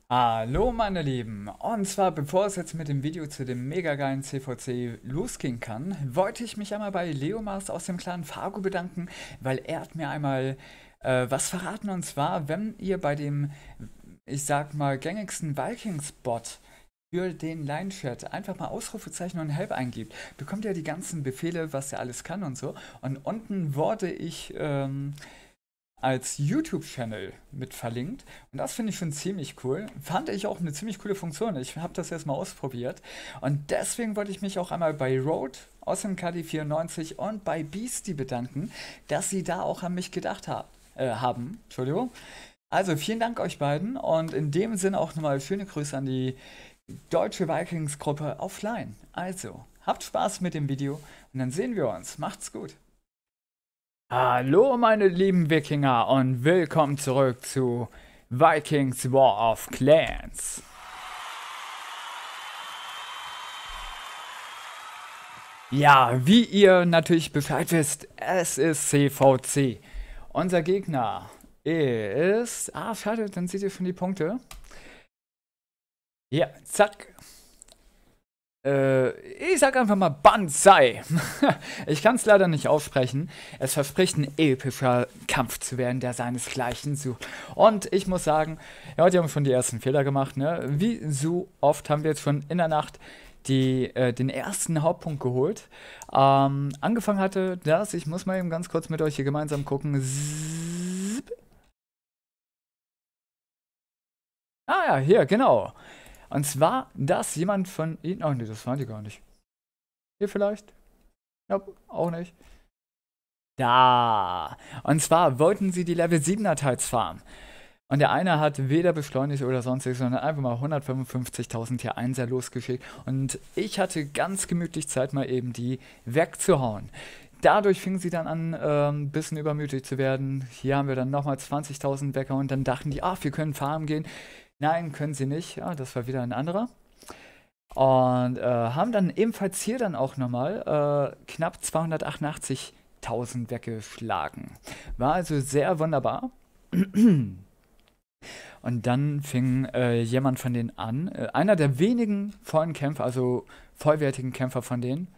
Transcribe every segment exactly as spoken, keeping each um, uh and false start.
Hallo meine Lieben, und zwar bevor es jetzt mit dem Video zu dem mega geilen C V C losgehen kann, wollte ich mich einmal bei Leomars aus dem Clan Fargo bedanken, weil er hat mir einmal äh, was verraten, und zwar, wenn ihr bei dem, ich sag mal, gängigsten Vikings-Bot für den Line-Chat einfach mal Ausrufezeichen und Help eingibt, bekommt ihr die ganzen Befehle, was er alles kann und so, und unten wurde ich ähm, als YouTube-Channel mit verlinkt. Und das finde ich schon ziemlich cool. Fand ich auch eine ziemlich coole Funktion. Ich habe das jetzt mal ausprobiert. Und deswegen wollte ich mich auch einmal bei Road aus dem K D vierundneunzig und bei Beastie bedanken, dass sie da auch an mich gedacht ha äh, haben. Entschuldigung. Also vielen Dank euch beiden und in dem Sinne auch nochmal schöne Grüße an die deutsche Vikings-Gruppe offline. Also, habt Spaß mit dem Video und dann sehen wir uns. Macht's gut. Hallo meine lieben Wikinger und willkommen zurück zu Vikings War of Clans. Ja, wie ihr natürlich Bescheid wisst, es ist C V C. Unser Gegner ist... Ah, schade, dann seht ihr schon die Punkte. Ja, zack. Äh, ich sag einfach mal Banzai. Ich kann es leider nicht aussprechen. Es verspricht ein epischer Kampf zu werden, der seinesgleichen sucht. Und ich muss sagen, ja, die haben schon die ersten Fehler gemacht. Ne? Wie so oft haben wir jetzt schon in der Nacht die, äh, den ersten Hauptpunkt geholt. Ähm, angefangen hatte das, ich muss mal eben ganz kurz mit euch hier gemeinsam gucken. Zzzp. Ah ja, hier, genau. Und zwar, dass jemand von ihnen. Oh nee, das waren die gar nicht. Hier vielleicht? Ja, auch nicht. Da. Und zwar wollten sie die Level siebener Teils farmen. Und der eine hat weder beschleunigt oder sonstiges, sondern einfach mal hundertfünfundfünfzigtausend Tier eins losgeschickt. Und ich hatte ganz gemütlich Zeit, mal eben die wegzuhauen. Dadurch fingen sie dann an, ein ähm, bisschen übermütig zu werden. Hier haben wir dann nochmal zwanzigtausend weggehauen. Und dann dachten die, ach, wir können farmen gehen. Nein, können sie nicht. Ja, das war wieder ein anderer. Und äh, haben dann ebenfalls hier dann auch nochmal äh, knapp zweihundertachtundachtzigtausend weggeschlagen. War also sehr wunderbar. Und dann fing äh, jemand von denen an, äh, einer der wenigen vollen Kämpfer, also vollwertigen Kämpfer von denen,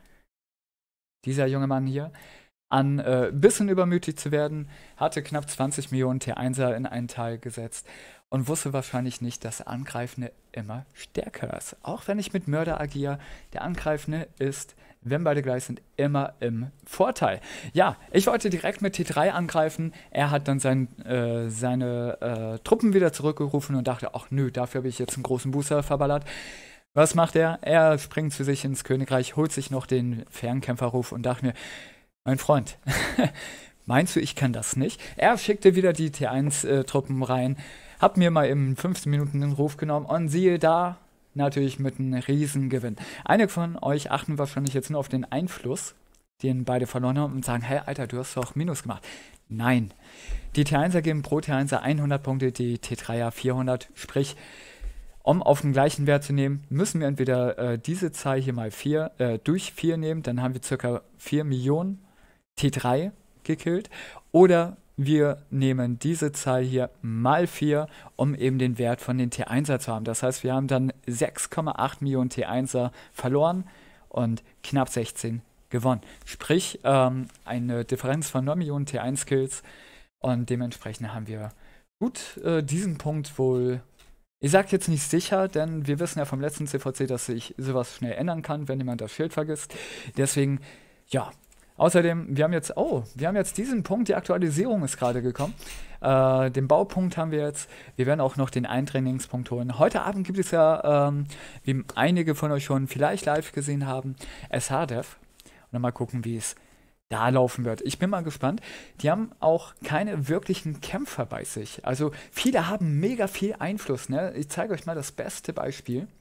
dieser junge Mann hier, an ein äh, bisschen übermütig zu werden, hatte knapp zwanzig Millionen T einser in einen Teil gesetzt und wusste wahrscheinlich nicht, dass der Angreifende immer stärker ist. Auch wenn ich mit Mörder agiere, der Angreifende ist, wenn beide gleich sind, immer im Vorteil. Ja, ich wollte direkt mit T drei angreifen. Er hat dann sein, äh, seine äh, Truppen wieder zurückgerufen und dachte, ach nö, dafür habe ich jetzt einen großen Booster verballert. Was macht er? Er springt zu sich ins Königreich, holt sich noch den Fernkämpferruf und dachte mir, mein Freund, meinst du, ich kann das nicht? Er schickte wieder die T eins-Truppen rein, hab mir mal in fünfzehn Minuten den Ruf genommen und siehe da, natürlich mit einem riesen Gewinn. Einige von euch achten wahrscheinlich jetzt nur auf den Einfluss, den beide verloren haben und sagen, hey Alter, du hast doch Minus gemacht. Nein, die T einser geben pro T einser hundert Punkte, die T dreier vierhundert, sprich, um auf den gleichen Wert zu nehmen, müssen wir entweder äh, diese Zahl hier mal vier, äh, durch vier nehmen, dann haben wir ca. vier Millionen T drei gekillt, oder wir nehmen diese Zahl hier mal vier, um eben den Wert von den T einser zu haben. Das heißt, wir haben dann sechs Komma acht Millionen T einser verloren und knapp sechzehn gewonnen. Sprich, ähm, eine Differenz von neun Millionen T eins Kills und dementsprechend haben wir gut äh, diesen Punkt wohl. Ich sag jetzt nicht sicher, denn wir wissen ja vom letzten C V C, dass sich sowas schnell ändern kann, wenn jemand das Schild vergisst. Deswegen, ja. Außerdem, wir haben jetzt, oh, wir haben jetzt diesen Punkt, die Aktualisierung ist gerade gekommen. Äh, den Baupunkt haben wir jetzt. Wir werden auch noch den Eintrainingspunkt holen. Heute Abend gibt es ja, ähm, wie einige von euch schon vielleicht live gesehen haben, S H-Dev. Und dann mal gucken, wie es da laufen wird. Ich bin mal gespannt. Die haben auch keine wirklichen Kämpfer bei sich. Also viele haben mega viel Einfluss. Ne? Ich zeige euch mal das beste Beispiel.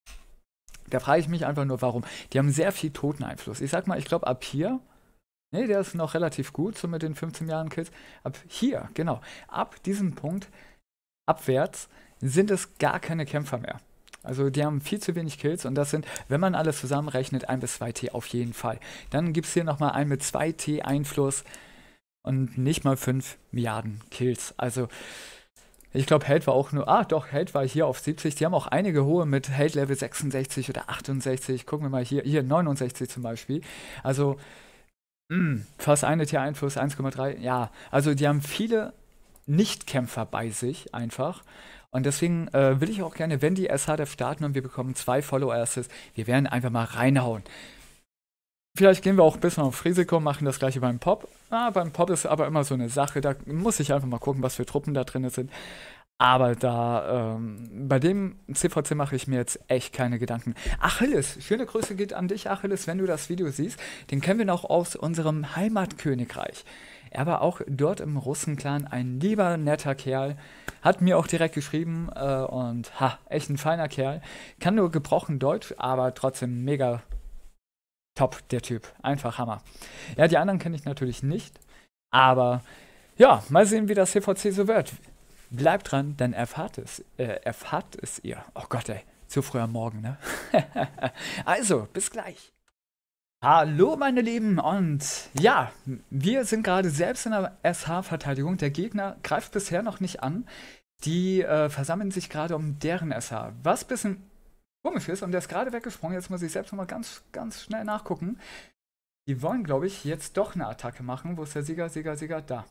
Da frage ich mich einfach nur, warum. Die haben sehr viel Toteneinfluss. Ich sag mal, ich glaube ab hier, ne, der ist noch relativ gut, so mit den fünfzehn Jahren Kills. Ab hier, genau. Ab diesem Punkt abwärts sind es gar keine Kämpfer mehr. Also die haben viel zu wenig Kills und das sind, wenn man alles zusammenrechnet, ein bis zwei T auf jeden Fall. Dann gibt es hier nochmal einen mit zwei T Einfluss und nicht mal fünf Milliarden Kills. Also Ich glaube, Held war auch nur. Ah, doch, Held war hier auf siebzig. Die haben auch einige hohe mit Held Level sechsundsechzig oder achtundsechzig. Gucken wir mal hier. Hier neunundsechzig zum Beispiel. Also, mh, fast eine Tier Einfluss, eins Komma drei. Ja, also die haben viele Nichtkämpfer bei sich einfach. Und deswegen äh, will ich auch gerne, wenn die S H D F starten und wir bekommen zwei Follow-Asses, wir werden einfach mal reinhauen. Vielleicht gehen wir auch ein bisschen auf Risiko, machen das gleiche beim Pop. Ah, beim Pop ist aber immer so eine Sache, da muss ich einfach mal gucken, was für Truppen da drin sind. Aber da, ähm, bei dem C V C mache ich mir jetzt echt keine Gedanken. Achilles, schöne Grüße geht an dich, Achilles, wenn du das Video siehst. Den kennen wir noch aus unserem Heimatkönigreich. Er war auch dort im Russenclan ein lieber, netter Kerl. Hat mir auch direkt geschrieben äh, und ha, echt ein feiner Kerl. Kann nur gebrochen Deutsch, aber trotzdem mega top, der Typ. Einfach Hammer. Ja, die anderen kenne ich natürlich nicht. Aber ja, mal sehen, wie das C V C so wird. Bleibt dran, dann erfahrt es, äh, erfahrt es ihr. Oh Gott, ey, zu früh am Morgen, ne? Also, bis gleich. Hallo, meine Lieben, und ja, wir sind gerade selbst in der S H-Verteidigung. Der Gegner greift bisher noch nicht an. Die äh, versammeln sich gerade um deren S H. Was ein bisschen komisch ist, und der ist gerade weggesprungen. Jetzt muss ich selbst noch mal ganz, ganz schnell nachgucken. Die wollen, glaube ich, jetzt doch eine Attacke machen. Wo ist der Sieger, Sieger, Sieger? Da.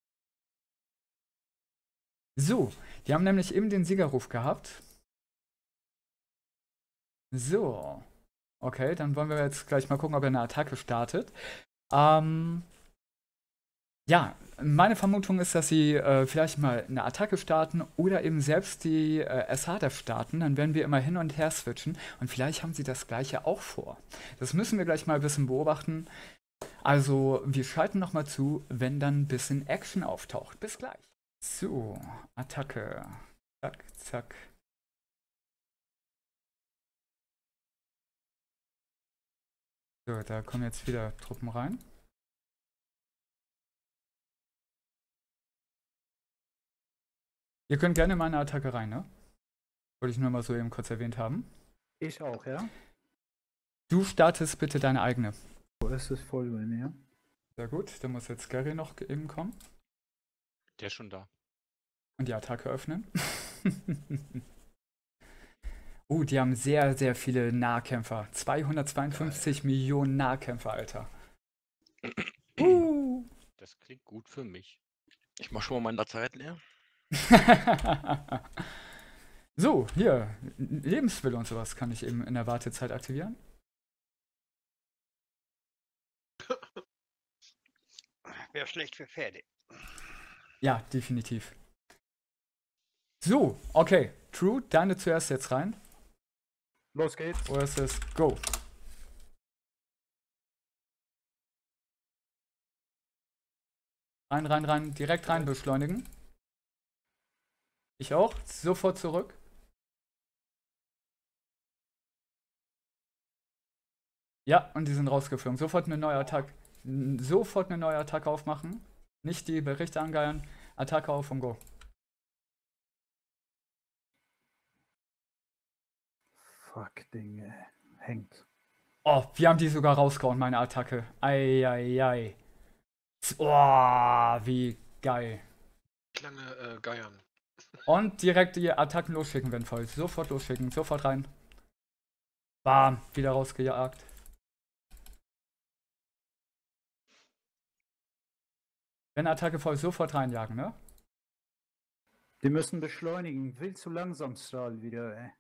So, die haben nämlich eben den Siegerruf gehabt. So. Okay, dann wollen wir jetzt gleich mal gucken, ob er eine Attacke startet. Ähm, ja, meine Vermutung ist, dass sie äh, vielleicht mal eine Attacke starten oder eben selbst die äh, S H D F starten. Dann werden wir immer hin und her switchen und vielleicht haben sie das gleiche auch vor. Das müssen wir gleich mal ein bisschen beobachten. Also, wir schalten nochmal zu, wenn dann ein bisschen Action auftaucht. Bis gleich. So, Attacke. Zack, zack. So, da kommen jetzt wieder Truppen rein. Ihr könnt gerne mal eine Attacke rein, ne? Wollte ich nur mal so eben kurz erwähnt haben. Ich auch, ja? Du startest bitte deine eigene. So ist es voll bei mir. Sehr gut, dann muss jetzt Gary noch eben kommen. Der ist schon da. Und die Attacke öffnen. Oh, die haben sehr, sehr viele Nahkämpfer. zweihundertzweiundfünfzig Geil. Millionen Nahkämpfer, Alter. uh. Das klingt gut für mich. Ich mach schon mal mein Lazarett leer. So, hier. Lebenswille und sowas kann ich eben in der Wartezeit aktivieren. Wäre schlecht für Pferde. Ja, definitiv. So, okay. True, deine zuerst jetzt rein. Los geht's. Oder ist es Go? Rein, rein, rein. Direkt rein beschleunigen. Ich auch. Sofort zurück. Ja, und die sind rausgeflogen. Sofort eine neue Attacke. Sofort eine neue Attacke aufmachen. Nicht die Berichte angeiern. Attacke auf und Go. Fuck, Dinge. Hängt. Oh, wir haben die sogar rausgehauen, meine Attacke. Eieiei. Oh, wie geil. Lange äh, geiern. Und direkt die Attacken losschicken, wenn voll. Sofort losschicken, sofort rein. Bam, wieder rausgejagt. Wenn Attacke voll, sofort reinjagen, ne? Die müssen beschleunigen. Viel zu langsam, Stahl wieder, ey.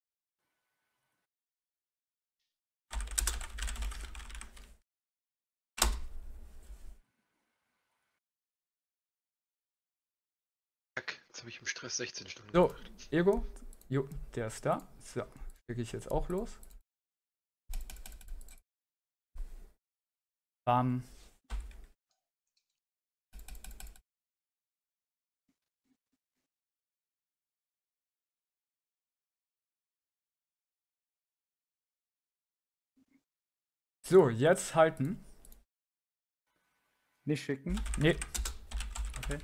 Jetzt habe ich im Stress sechzehn Stunden So, gemacht. Ego. Jo, der ist da. So, schicke ich jetzt auch los. Bam. So, jetzt halten. Nicht schicken? Nee. Okay.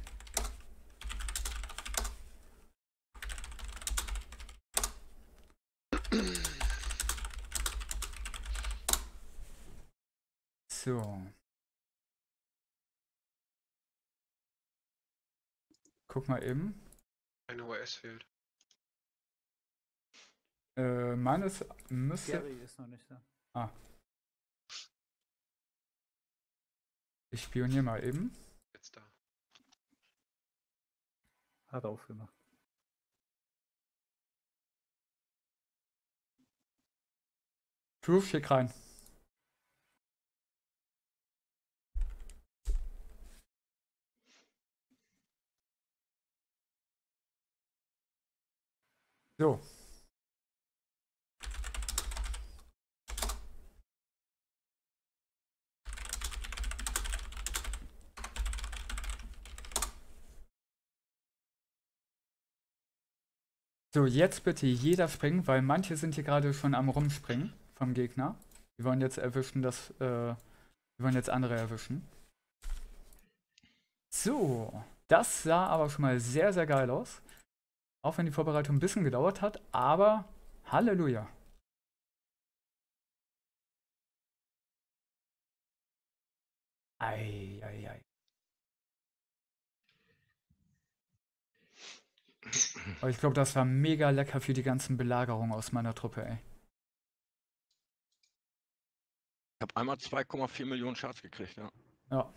So. Guck mal eben. Eine O S fehlt. Äh, meines müsste. Gary ist noch nicht da. Ah. Ich spioniere mal eben. Jetzt da. Hat aufgemacht. Proof, schick rein. So. So, jetzt bitte jeder springen, weil manche sind hier gerade schon am Rumspringen vom Gegner. Die wollen jetzt erwischen, dass, äh, die wollen jetzt andere erwischen. So, das sah aber schon mal sehr, sehr geil aus. Auch wenn die Vorbereitung ein bisschen gedauert hat, aber Halleluja. Ei, ei, ei. Aber ich glaube, das war mega lecker für die ganzen Belagerungen aus meiner Truppe, ey. Ich habe einmal zwei Komma vier Millionen Schatz gekriegt, ja. Ja.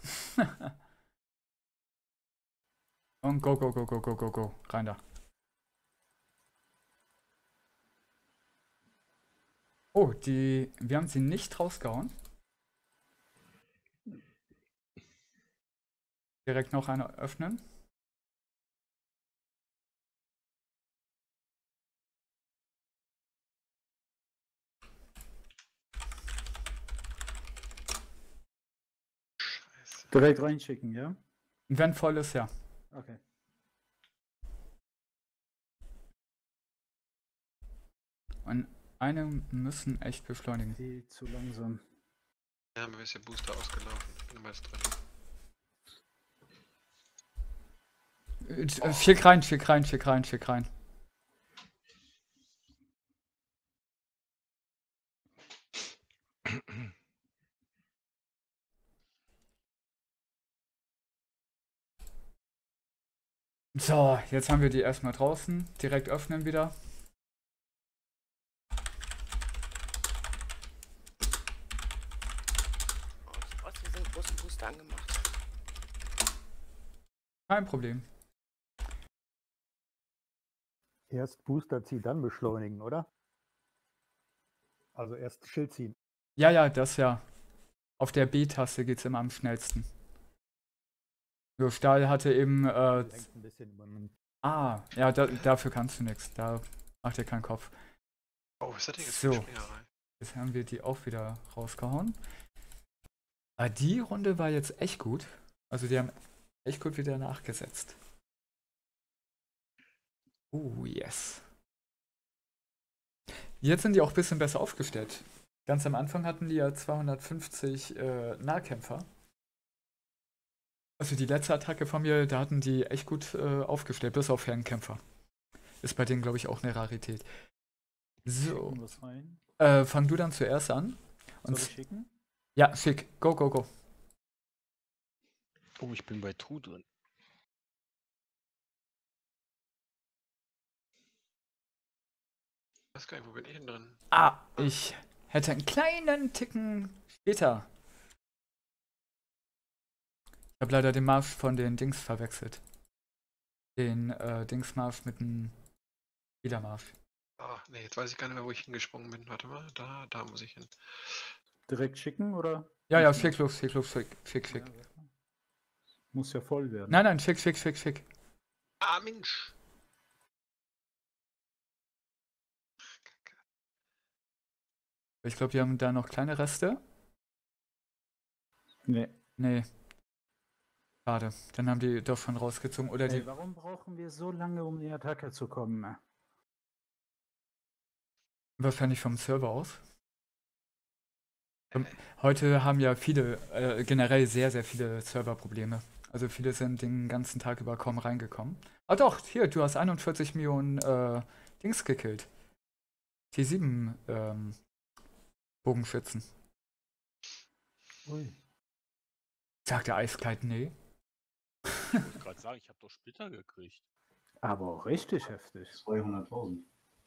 Und go, go, go, go, go, go, go. Rein da. Oh, die. Wir haben sie nicht rausgehauen. Direkt noch eine öffnen. Scheiße. Direkt reinschicken, ja? Wenn voll ist, ja. Okay. Und eine müssen echt beschleunigen. Die zu langsam. Ja, mir ist der Booster ausgelaufen. Ich bin immer jetzt drin. Äh, Schick rein, schick rein, schick rein, schick rein. So, jetzt haben wir die erstmal draußen. Direkt öffnen wieder. Oh, ich habe aus Versehen großen Booster angemacht. Kein Problem. Erst Booster ziehen, dann beschleunigen, oder? Also erst Schild ziehen. Ja, ja, das ja. Auf der B-Taste geht es immer am schnellsten. So, Stahl hatte eben. Äh, Lenkt ein bisschen über den ah, ja, da, dafür kannst du nichts. Da macht dir keinen Kopf. Oh, was hat der jetzt So. für eine Springerei? Jetzt haben wir die auch wieder rausgehauen. Aber die Runde war jetzt echt gut. Also die haben echt gut wieder nachgesetzt. Oh, yes. Jetzt sind die auch ein bisschen besser aufgestellt. Ganz am Anfang hatten die ja zweihundertfünfzig äh, Nahkämpfer. Also die letzte Attacke von mir, da hatten die echt gut äh, aufgestellt, bis auf Fernkämpfer. Ist bei denen, glaube ich, auch eine Rarität. So, Schicken was rein. äh, fang du dann zuerst an. Und Soll ich schicken? ja, schick. Go, go, go. Oh, ich bin bei True drin. Ich weiß gar nicht, wo bin ich denn drin? Ah, ich hätte einen kleinen Ticken später. Ich habe leider den Marsch von den Dings verwechselt. Den äh, Dingsmarsch mit dem Spielermarsch. Ah, nee, jetzt weiß ich gar nicht mehr, wo ich hingesprungen bin. Warte mal, da, da muss ich hin. Direkt schicken oder? Ja, ja, Nicht schick los, schick los, schick, schick, schick. Ja, warte mal. Muss ja voll werden. Nein, nein, schick, schick, schick, schick. Ah, Mensch! Ich glaube, die haben da noch kleine Reste. Nee. Nee. Schade. Dann haben die doch schon rausgezogen. Oder Ey, die. warum brauchen wir so lange, um in die Attacke zu kommen? Wahrscheinlich vom Server aus. Ähm, Heute haben ja viele, äh, generell sehr, sehr viele Serverprobleme. Also viele sind den ganzen Tag über kaum reingekommen. Ah doch, hier, du hast einundvierzig Millionen äh, Dings gekillt. T sieben ähm, Bogenschützen. Ui. Sagt der Eiskleid, nee. Ich wollte gerade sagen, ich habe doch Splitter gekriegt. Aber richtig heftig. zweihunderttausend.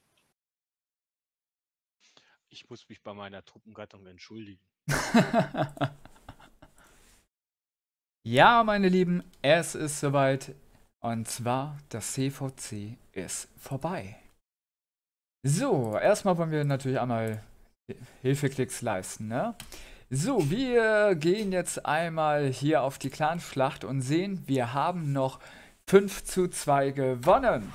Ich muss mich bei meiner Truppengattung entschuldigen. Ja, meine Lieben, es ist soweit. Und zwar, das C V C ist vorbei. So, erstmal wollen wir natürlich einmal Hilfeklicks leisten, ne? So, wir gehen jetzt einmal hier auf die Clanschlacht und sehen, wir haben noch fünf zu zwei gewonnen.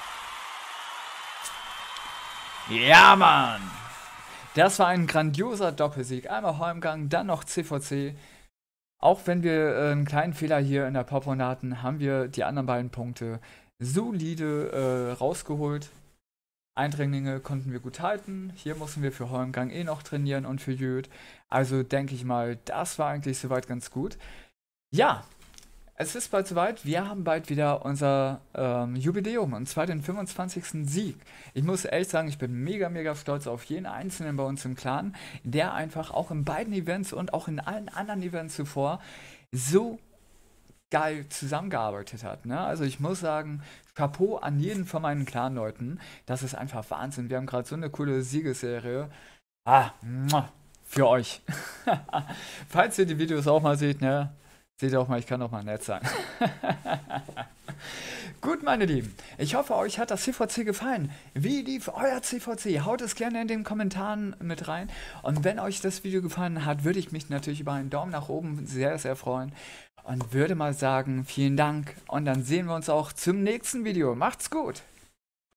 Ja, Mann! Das war ein grandioser Doppelsieg. Einmal Holmgang, dann noch C V C. Auch wenn wir äh, einen kleinen Fehler hier in der Poprunde hatten, haben wir die anderen beiden Punkte solide äh, rausgeholt. Eindringlinge konnten wir gut halten. Hier mussten wir für Holmgang eh noch trainieren und für Jöd. Also denke ich mal, das war eigentlich soweit ganz gut. Ja, es ist bald soweit. Wir haben bald wieder unser ähm, Jubiläum, und zwar den fünfundzwanzigsten Sieg. Ich muss ehrlich sagen, ich bin mega, mega stolz auf jeden Einzelnen bei uns im Clan, der einfach auch in beiden Events und auch in allen anderen Events zuvor so geil zusammengearbeitet hat. Ne? Also ich muss sagen, Chapeau an jeden von meinen Clan-Leuten. Das ist einfach Wahnsinn. Wir haben gerade so eine coole Siegesserie. Ah, für euch. Falls ihr die Videos auch mal seht, ne? Seht ihr auch mal, ich kann auch mal nett sein. Gut, meine Lieben, ich hoffe, euch hat das C V C gefallen. Wie lief euer C V C? Haut es gerne in den Kommentaren mit rein. Und wenn euch das Video gefallen hat, würde ich mich natürlich über einen Daumen nach oben sehr, sehr freuen. Und würde mal sagen, vielen Dank. Und dann sehen wir uns auch zum nächsten Video. Macht's gut!